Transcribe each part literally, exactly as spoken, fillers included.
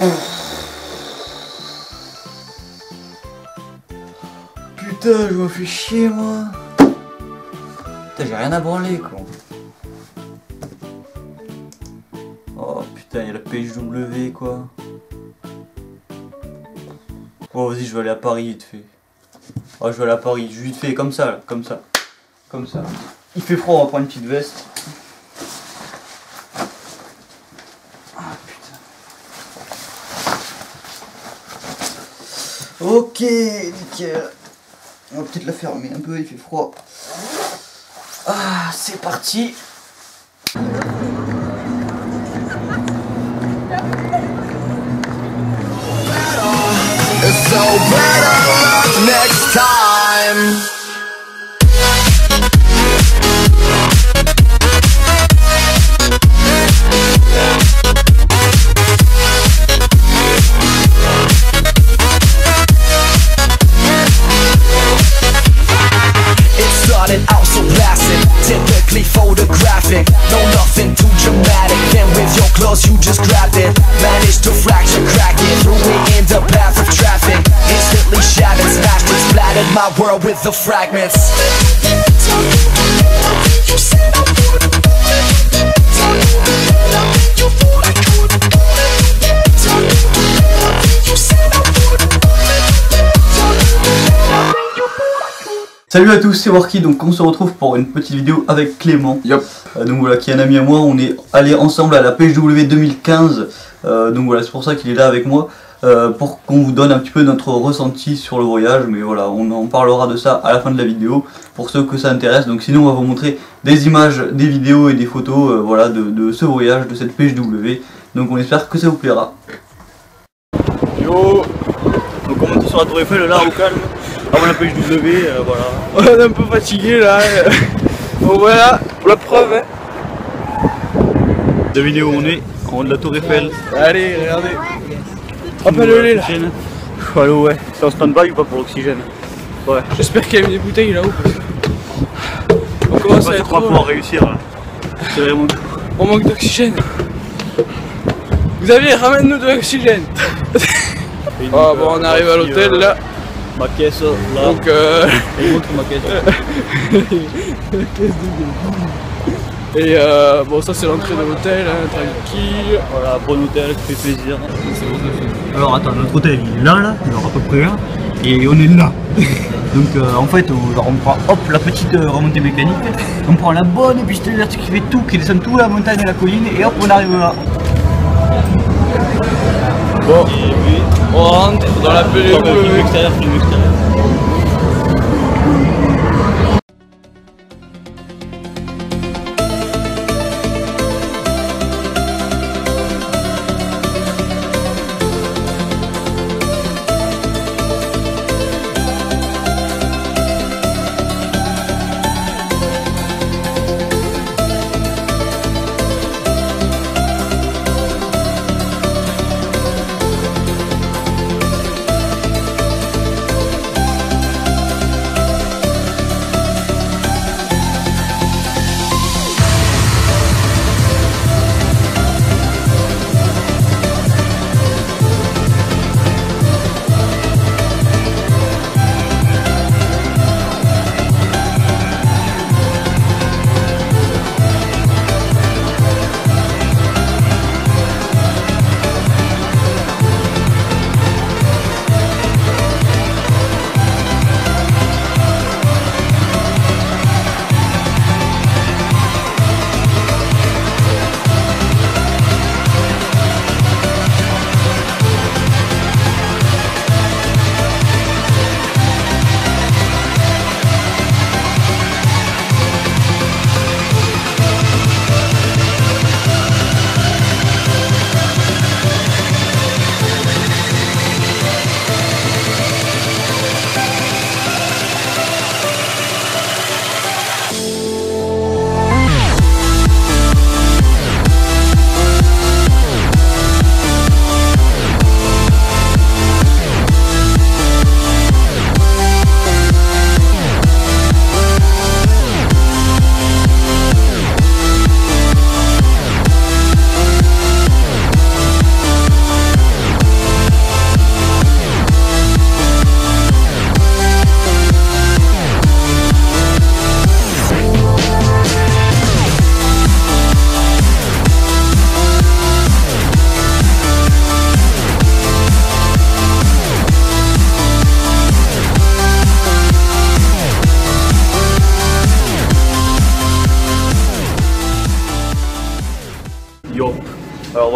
Putain, je me fais chier moi. Putain, j'ai rien à branler quoi. Oh putain, il y a la P H W quoi. Oh vas-y, je vais aller à Paris vite fait. Oh, je vais aller à Paris, je vite fait comme ça là, comme ça. Comme ça. Il fait froid, on va prendre une petite veste. Ah putain. Ok, nickel. On va peut-être la fermer un peu, il fait froid. Ah, c'est parti. So better luck next time. It started out so blasting, typically photographic. No, nothing too dramatic. Then with your clothes you just grabbed it. Managed to fracture, crack it, threw it in the path of traffic. Instantly shattered, smashed it, splattered my world with the fragments. Salut à tous, c'est Warky, donc on se retrouve pour une petite vidéo avec Clément. Yep. Euh, donc voilà, qui est un ami à moi, on est allé ensemble à la P H W deux mille quinze, euh, donc voilà, c'est pour ça qu'il est là avec moi, euh, pour qu'on vous donne un petit peu notre ressenti sur le voyage, mais voilà, on en parlera de ça à la fin de la vidéo, pour ceux que ça intéresse. Donc sinon on va vous montrer des images, des vidéos et des photos, euh, voilà, de, de ce voyage, de cette P H W, donc on espère que ça vous plaira. Yo. Donc on monte sur la tour Eiffel là, au calme. Avant la P H W, euh, voilà. On est un peu fatigué là. Bon voilà, pour la preuve. Hein. De vidéo où on est, en haut de la tour Eiffel. Allez, regardez. Hop, le là. Voilà, ouais. C'est en stand-by ou pas pour l'oxygène? Ouais. J'espère qu'il y a des bouteilles là-haut. On commence à être trois pour réussir là. C'est vraiment tout. On manque d'oxygène. Vous avez ramène-nous de l'oxygène. Oh bon, on arrive à l'hôtel là. Ma caisse là. Donc euh... Et montre ma caisse. Et euh, bon, ça c'est l'entrée de l'hôtel, hein, tranquille. Voilà, bon hôtel, ça fait plaisir. Alors attends, notre hôtel il est là, là, alors à peu près là, et on est là. Donc euh, en fait, on, on prend hop la petite euh, remontée mécanique, on prend la bonne piste verte qui fait tout, qui descend toute la montagne et la colline, et hop on arrive là. Bon, et puis, on rentre dans la P H W. Film extérieur, film extérieur.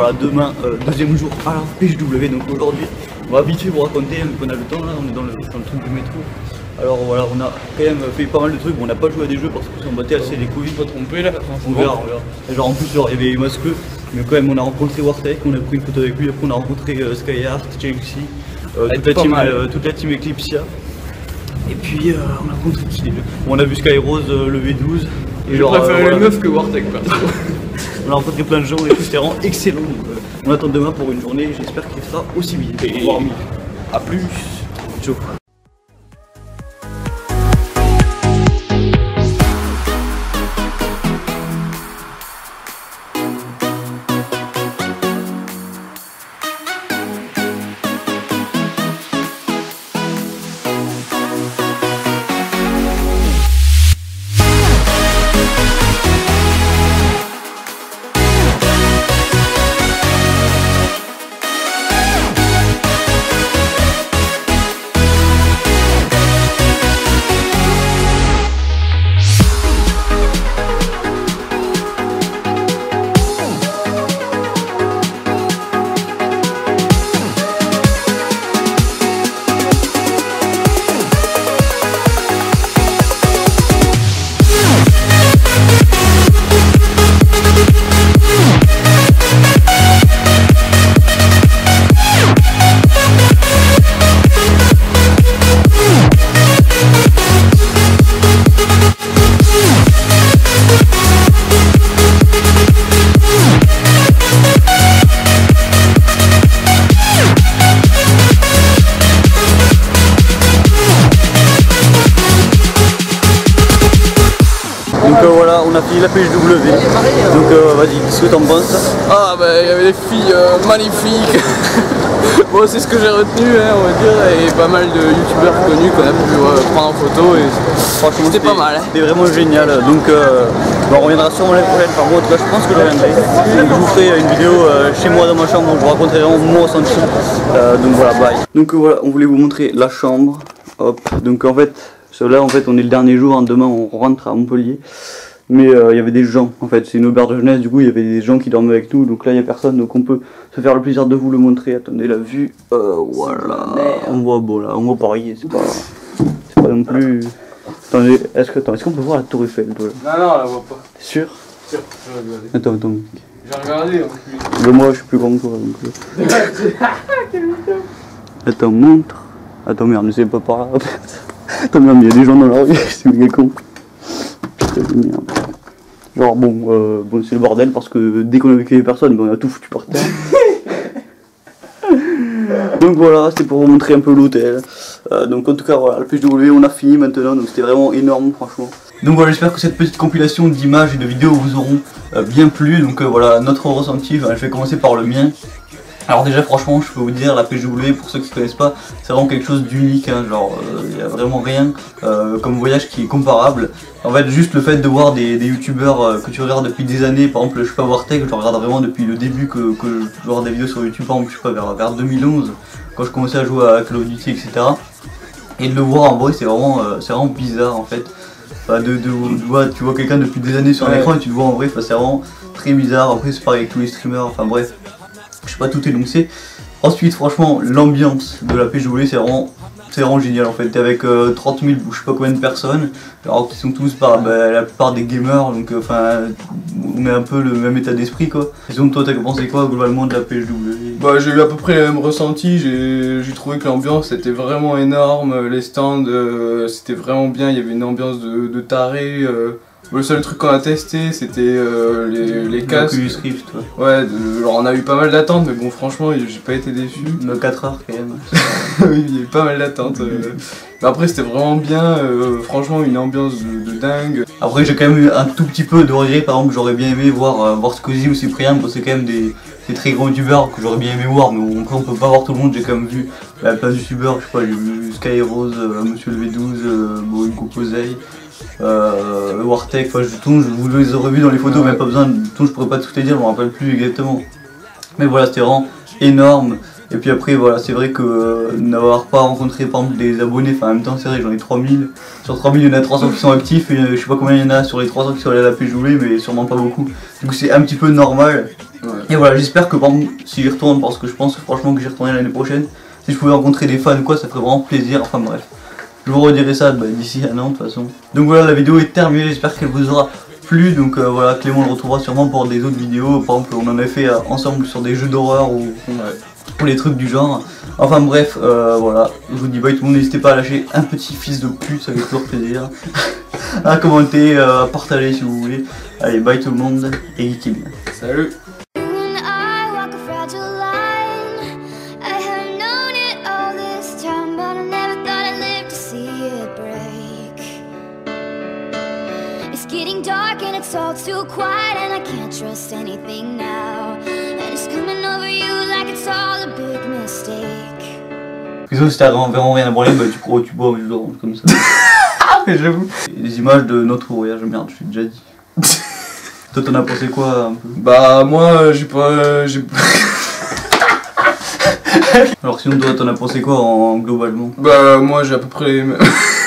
voilà, demain, euh, deuxième jour à la P J W. Donc aujourd'hui, on va vite fait vous raconter, on a le temps là, on est dans le, dans le truc du métro. Alors voilà, on a quand même fait pas mal de trucs, bon, on n'a pas joué à des jeux parce qu'on s'en battait assez les couilles. Pas trompé là, on verra, on verra. Et genre en plus, genre, il y avait Masqueux, mais quand même on a rencontré Wartech, on a pris une photo avec lui, après on a rencontré euh, Skyheart, Chelsea, euh, toute, la team, euh, toute la team Eclipsia. Et puis euh, on a rencontré qui on a vu Skyrose, euh, le V douze. Et je préfère euh, voilà. les meufs que Wartech perso. On a rencontré plein de gens et tout, c'était vraiment excellent. Donc, euh, on attend demain pour une journée, j'espère qu'il sera aussi bien. Et voire mieux. A plus, ciao. Donc euh, voilà, on a fini la P J W, donc euh, vas-y, qu'est-ce que t'en penses? Ah bah il y avait des filles euh, magnifiques. Bon, c'est ce que j'ai retenu, hein, on va dire, et pas mal de youtubeurs connus qu'on a pu euh, prendre en photo, et franchement c'était pas mal. Hein. C'était vraiment génial, donc euh, on reviendra sûrement l'année prochaine, par contre là je pense que je reviendrai. Donc je vous ferai une vidéo euh, chez moi dans ma chambre où je vous raconterai vraiment mon ressenti, euh, donc voilà, bye. Donc euh, voilà, on voulait vous montrer la chambre, hop, donc en fait, là en fait on est le dernier jour, hein, demain on rentre à Montpellier. Mais il euh, y avait des gens, en fait, c'est une auberge de jeunesse, du coup il y avait des gens qui dormaient avec nous, donc là il n'y a personne, donc on peut se faire le plaisir de vous le montrer. Attendez la vue, euh, voilà, on voit beau là, on voit Paris, c'est pas, c'est pas non plus... Attendez, est-ce que, attends, est-ce qu'on peut voir la tour Eiffel toi, là? Non, non, on la voit pas. T'es sûr? Sûr, je vais regarder. Attends, attends. J'ai regardé en plus. Mais moi je suis plus grand que toi, donc... Attends, montre. Attends merde, mais c'est pas par là. Attends merde, il y a des gens dans la rue, c'est méga con. Merde. Genre bon, euh, bon c'est le bordel parce que dès qu'on a vu qu'il y avait personne, ben, on a tout foutu par terre. Donc voilà, c'était pour vous montrer un peu l'hôtel. Euh, donc en tout cas voilà, le P J W on a fini maintenant, donc c'était vraiment énorme franchement. Donc voilà, j'espère que cette petite compilation d'images et de vidéos vous auront euh, bien plu. Donc euh, voilà, notre ressenti, enfin, je vais commencer par le mien. Alors déjà franchement je peux vous dire la P J W pour ceux qui ne connaissent pas c'est vraiment quelque chose d'unique, hein, genre il euh, n'y a vraiment rien euh, comme voyage qui est comparable. En fait juste le fait de voir des, des youtubeurs euh, que tu regardes depuis des années, par exemple je sais pas Wartech, je regarde vraiment depuis le début que, que je regarde des vidéos sur YouTube, par exemple je sais pas vers, vers deux mille onze quand je commençais à jouer à Call of Duty et cetera. Et de le voir en vrai c'est vraiment, euh, c'est vraiment bizarre en fait. Enfin, de, de, de, ouais, tu vois quelqu'un depuis des années sur ouais. l'écran et tu le vois en vrai, c'est vraiment très bizarre. Après c'est pareil avec tous les streamers, enfin bref. Je sais pas tout énoncé. Ensuite franchement l'ambiance de la P J W c'est vraiment, vraiment génial en fait. T'es avec euh, trente mille ou je sais pas combien de personnes, alors qui sont tous par bah, la plupart des gamers, donc enfin euh, on est un peu le même état d'esprit quoi. Et donc toi t'as pensé quoi globalement de la P J W? Bah j'ai eu à peu près le même ressenti, j'ai trouvé que l'ambiance était vraiment énorme, les stands euh, c'était vraiment bien, il y avait une ambiance de, de taré. Euh, Le seul truc qu'on a testé c'était euh, les, les casques. Oculus Rift, ouais. Ouais, de, alors on a eu pas mal d'attentes, mais bon franchement j'ai pas été déçu. quatre heures quand même. Oui, il y a eu pas mal d'attentes. Euh. Mais après c'était vraiment bien, euh, franchement une ambiance de, de dingue. Après j'ai quand même eu un tout petit peu de regret, par exemple j'aurais bien aimé voir, euh, voir Scozy ou Cyprien, parce que c'est quand même des, des très grands youtubeurs que j'aurais bien aimé voir, mais on, on peut pas voir tout le monde, j'ai quand même vu bah, plein de youtubeurs, je sais pas, j'ai vu Skyrose, euh, Monsieur le V douze, euh, bon, Hugo Posey. Euh, Wartech, enfin je tourne, je vous les aurais vus dans les photos, ouais. Même pas besoin de tout, je pourrais pas tout te dire, je me rappelle plus exactement. Mais voilà, c'était vraiment énorme. Et puis après voilà, c'est vrai que euh, n'avoir pas rencontré par exemple des abonnés, enfin en même temps c'est vrai j'en ai trois mille, sur trois mille il y en a trois cents qui sont actifs et euh, je sais pas combien il y en a sur les trois cents qui sont allés à la P J W mais sûrement pas beaucoup. Du coup c'est un petit peu normal. Ouais. Et voilà, j'espère que par exemple si j'y retourne, parce que je pense franchement que j'y retournerai l'année prochaine, si je pouvais rencontrer des fans ou quoi ça ferait vraiment plaisir, enfin bref. Je vous redirai ça bah, d'ici un an de toute façon. Donc voilà, la vidéo est terminée, j'espère qu'elle vous aura plu. Donc euh, voilà, Clément le retrouvera sûrement pour des autres vidéos. Par exemple, on en a fait euh, ensemble sur des jeux d'horreur ou, ouais. ou les trucs du genre. Enfin bref, euh, voilà, je vous dis bye tout le monde, n'hésitez pas à lâcher un petit fils de pute, ça fait toujours plaisir. À commenter, euh, à partager si vous voulez. Allez, bye tout le monde et geekez bien. Salut. It's getting dark and it's all too quiet and I can't trust anything now. And it's coming over you like it's all a big mistake. Excuse-moi si t'as vraiment rien à branler, bah tu crois tu bois genre comme ça. Mais j'avoue. Les images de notre voyage, merde, je l'ai déjà dit. Toi t'en as pensé quoi un peu? Bah moi j'ai pas... j'ai Alors sinon toi t'en as pensé quoi en globalement? Bah moi j'ai à peu près...